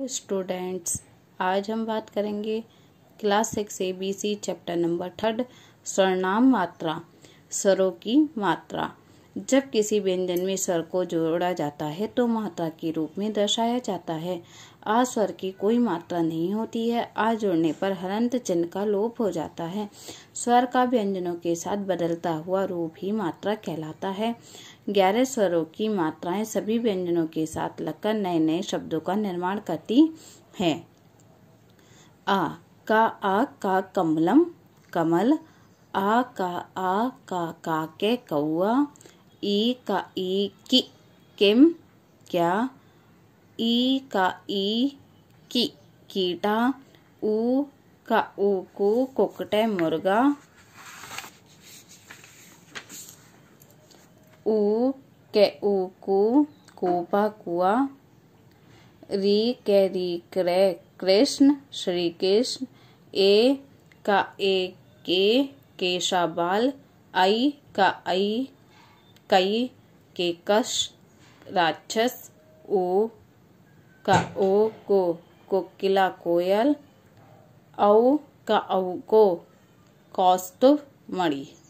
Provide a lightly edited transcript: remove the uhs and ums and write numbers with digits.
Students, आज हम बात करेंगे क्लास 6 ABC चैप्टर नंबर 3 सर्वनाम मात्रा। स्वरों की मात्रा। जब किसी व्यंजन में स्वर को जोड़ा जाता है तो मात्रा के रूप में दर्शाया जाता है। आ स्वर की कोई मात्रा नहीं होती है। आ जोड़ने पर हलंत चिन्ह का लोप हो जाता है। स्वर का व्यंजनों के साथ बदलता हुआ रूप ही मात्रा कहलाता है। 11 स्वरों की मात्राएं सभी व्यंजनों के साथ लगकर नए नए शब्दों का निर्माण करती हैं। आ का कमलम कमल। आ का के कौआ। ई की किम क्या। ई की कीटा। ऊ को कुक्कुटे मुर्गा। ऊ को कूपा कुआ। री के कृष्ण श्री कृष्ण। ए के केशाबाल। आई कई के कश राक्षस। ओ को कोकिला कोयल। औ को कौस्तुभ मणि।